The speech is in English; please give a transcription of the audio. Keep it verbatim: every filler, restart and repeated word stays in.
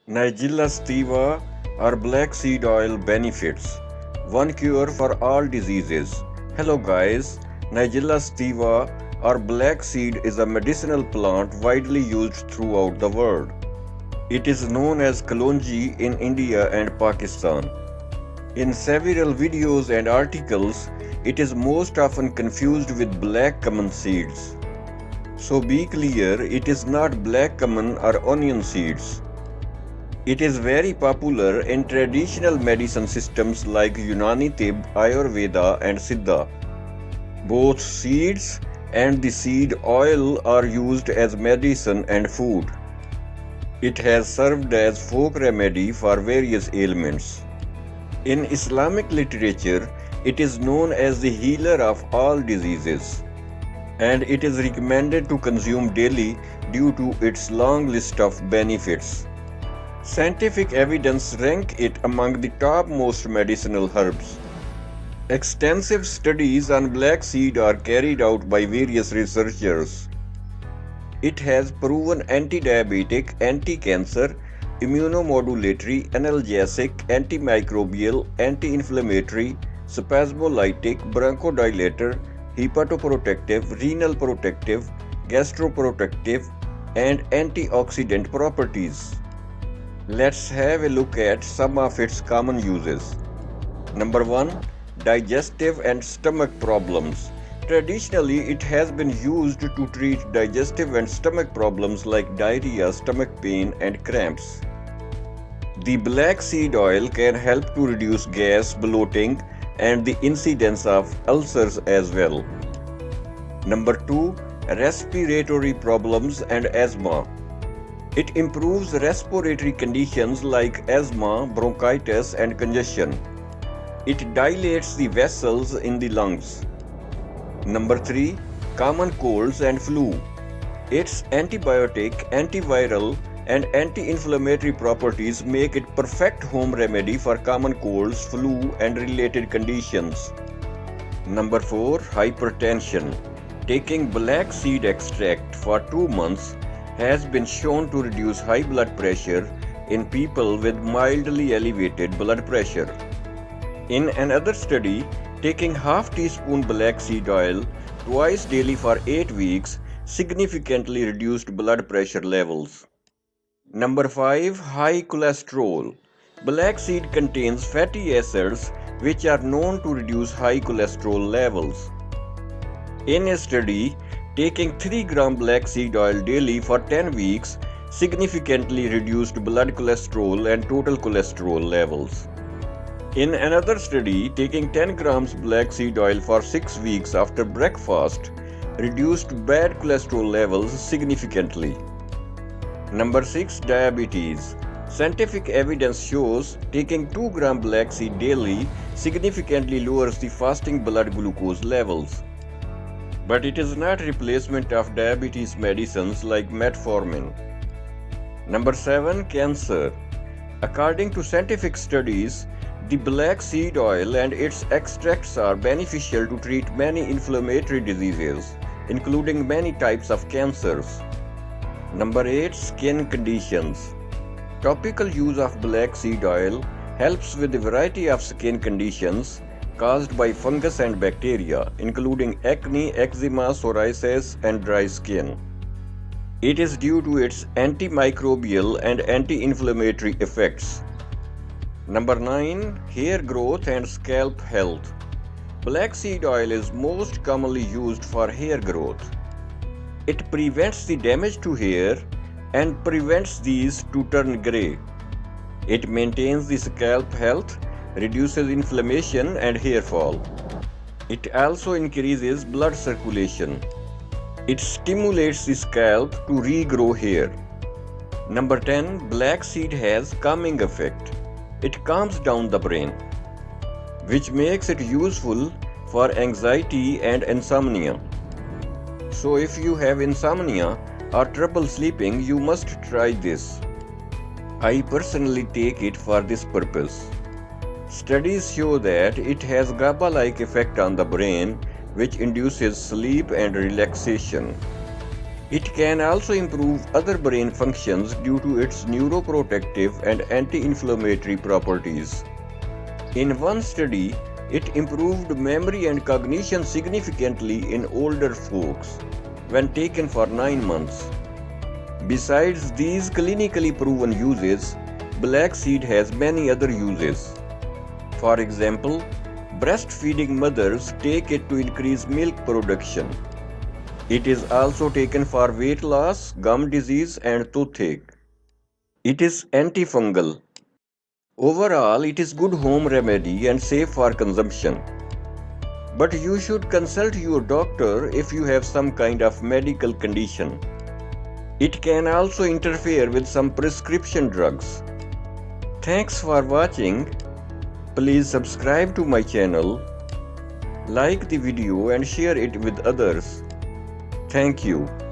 Nigella sativa or black seed oil benefits. One cure for all diseases. Hello guys, Nigella sativa or black seed is a medicinal plant widely used throughout the world. It is known as kalonji in India and Pakistan. In several videos and articles, it is most often confused with black cumin seeds. So be clear, it is not black cumin or onion seeds. It is very popular in traditional medicine systems like Unani Tib, Ayurveda and Siddha. Both seeds and the seed oil are used as medicine and food. It has served as folk remedy for various ailments. In Islamic literature, it is known as the healer of all diseases, and it is recommended to consume daily due to its long list of benefits. Scientific evidence rank it among the topmost medicinal herbs. Extensive studies on black seed are carried out by various researchers. It has proven anti-diabetic, anti-cancer, immunomodulatory, analgesic, antimicrobial, anti-inflammatory, spasmolytic, bronchodilator, hepatoprotective, renal protective, gastroprotective, and antioxidant properties. Let's have a look at some of its common uses. Number one. Digestive and stomach problems. Traditionally, it has been used to treat digestive and stomach problems like diarrhea, stomach pain, and cramps. The black seed oil can help to reduce gas, bloating, and the incidence of ulcers as well. Number two. Respiratory problems and asthma. It improves respiratory conditions like asthma, bronchitis, and congestion. It dilates the vessels in the lungs. Number three. Common colds and flu. Its antibiotic, antiviral, and anti-inflammatory properties make it perfect home remedy for common colds, flu, and related conditions. Number four. Hypertension. Taking black seed extract for two months has been shown to reduce high blood pressure in people with mildly elevated blood pressure. In another study, taking half teaspoon black seed oil twice daily for eight weeks significantly reduced blood pressure levels. Number five. High cholesterol. Black seed contains fatty acids which are known to reduce high cholesterol levels. In a study, taking three grams black seed oil daily for ten weeks significantly reduced blood cholesterol and total cholesterol levels. In another study, taking ten grams black seed oil for six weeks after breakfast reduced bad cholesterol levels significantly. Number six. Diabetes. Scientific evidence shows taking two grams black seed daily significantly lowers the fasting blood glucose levels. But it is not replacement of diabetes medicines like metformin. Number seven. Cancer. According to scientific studies, the black seed oil and its extracts are beneficial to treat many inflammatory diseases, including many types of cancers. Number eight. Skin conditions. Topical use of black seed oil helps with a variety of skin conditions caused by fungus and bacteria, including acne, eczema, psoriasis, and dry skin. It is due to its antimicrobial and anti-inflammatory effects. Number nine. Hair growth and scalp health. Black seed oil is most commonly used for hair growth. It prevents the damage to hair and prevents these to turn grey. It maintains the scalp health, reduces inflammation and hair fall. It also increases blood circulation. It stimulates the scalp to regrow hair. Number ten. Black seed has calming effect. It calms down the brain, which makes it useful for anxiety and insomnia. So if you have insomnia or trouble sleeping, you must try this. I personally take it for this purpose. Studies show that it has GABA-like effect on the brain, which induces sleep and relaxation. It can also improve other brain functions due to its neuroprotective and anti-inflammatory properties. In one study, it improved memory and cognition significantly in older folks when taken for nine months. Besides these clinically proven uses, black seed has many other uses. For example, breastfeeding mothers take it to increase milk production. It is also taken for weight loss, gum disease, and toothache. It is antifungal. Overall, it is good home remedy and safe for consumption. But you should consult your doctor if you have some kind of medical condition. It can also interfere with some prescription drugs. Thanks for watching. Please subscribe to my channel, like the video and share it with others. Thank you.